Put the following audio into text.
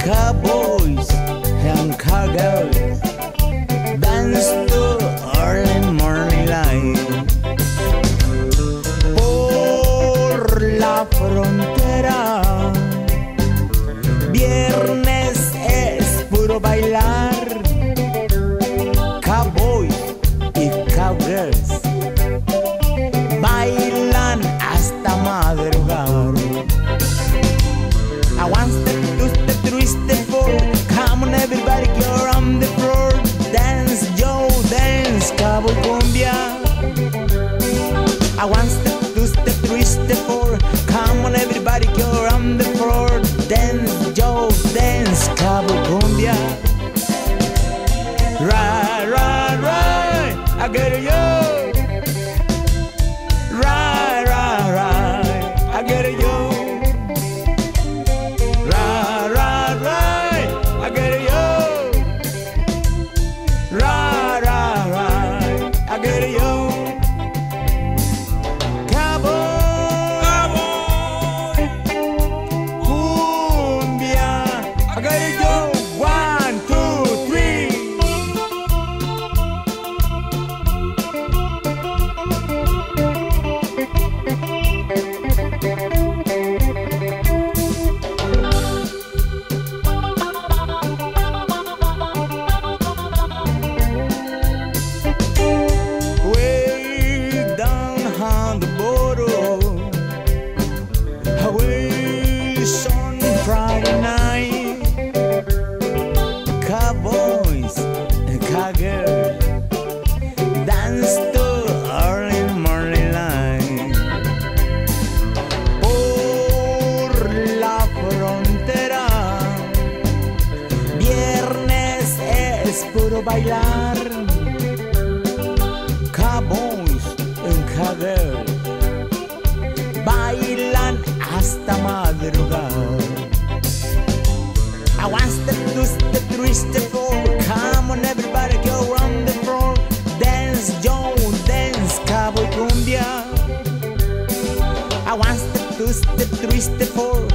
cowboys and cowgirls dance to early morning light. Por la frontera, viernes es puro bailar. Cowboys y cowgirls bailan hasta madrugar. I want step, two step, three step, four. Come on everybody, you're on the floor. Dance, Joe, dance, cowboy cumbia. I want step, two step, three step, four. Come on everybody, you're on the floor. Dance, Joe, dance, cowboy cumbia. Right, right, right, I get it, yo. Right, right, right, I get it, yo. Friday night, cowboys and cowgirls dance to early morning light. Por la frontera, viernes es puro bailar. Cowboys and cowgirls bailan hasta madrugar. I want step, two step, three step, four. Come on everybody, go on the floor. Dance, Joe, dance, cowboy cumbia. I want step, two step, three step, four.